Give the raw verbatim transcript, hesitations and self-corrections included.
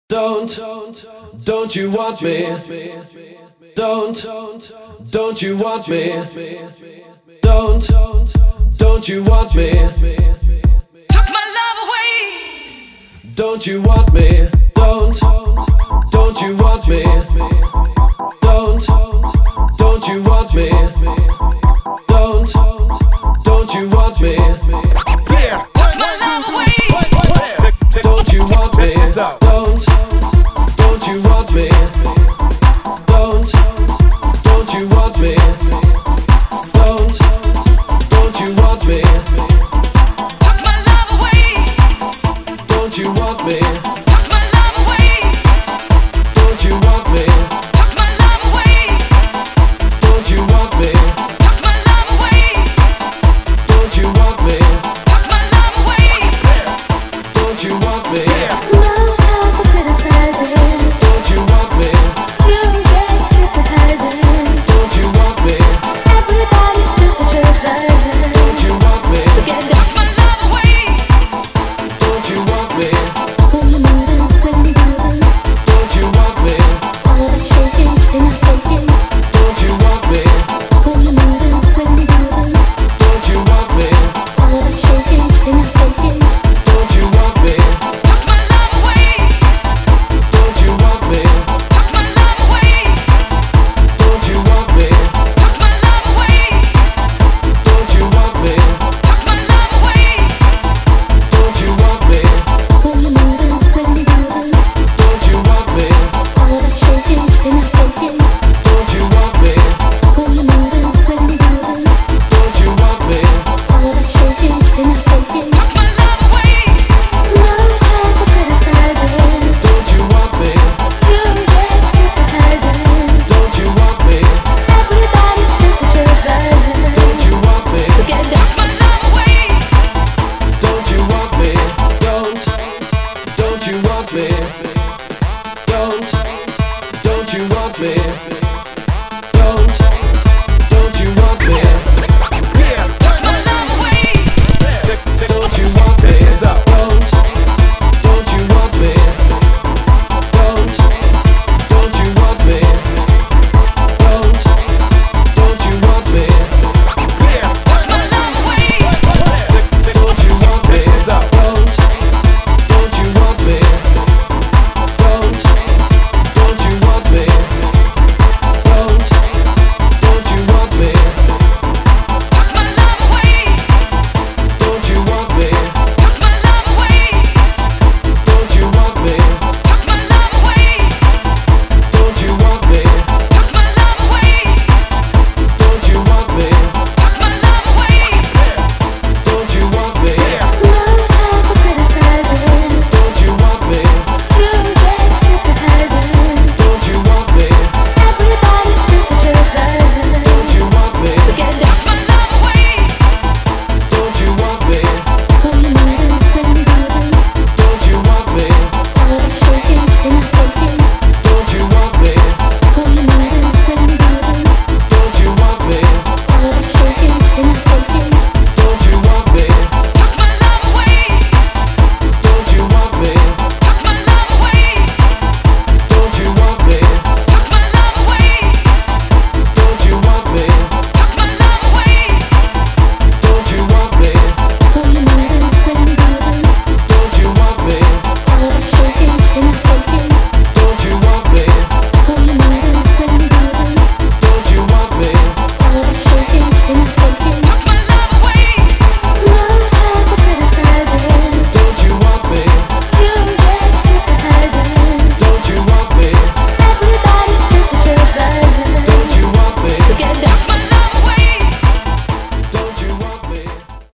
Don't, don't you want me? Don't, don't you want me? Don't, don't you want me? Took my love away. Don't you want me? Don't, don't you want me? Don't, don't you want me? Don't, don't you want me? Yeah. Took my love away. Don't you want me? Don't, don't you want me? Don't, don't you want me? Don't, don't you want me? Took my love away. Don't you want me? Took my love away. Don't you want me? Took my love away. Don't you want me? Took my love away. Don't you want me? Took my love away. Don't you want me? No time for criticizing. Don't you want me? Music's hypnotizing. Don't you want me? Everybody's to the church version. Don't you want me? Together. Took my love away. Don't you want me? When you're moving, when you're grooving, Don't you want me? all that shaking and that faking. Don't you want me? When you're moving, when you're grooving, Don't you want me? all that shaking and that faking. Don't you want me? Took my love away. Don't you want me? Took my love away. Don't you want me? Took my love away. Don't you want me? Took my love away. Don't you want me? When you're moving, when you're grooving, Don't you want me? all that shaking and that faking. Don't you want me? When you're moving, when you're grooving, Don't you want me? all that shaking and that faking. Took my love away. No time for criticizing. Don't you want me? Music's hypnotizing. Don't you want me? Everybody's to the church version. Don't you want me? Together. Took my love away. Don't you want me? Don't, don't you want me?